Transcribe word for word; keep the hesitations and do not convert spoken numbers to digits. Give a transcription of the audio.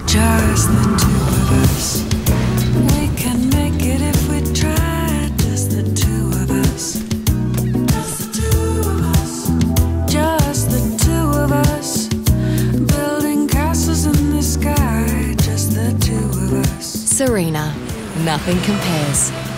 Just the two of us. We can make it if we try. Just the two of us. Just the two of us. Just the two of us. Building castles in the sky. Just the two of us. Sirena, nothing compares.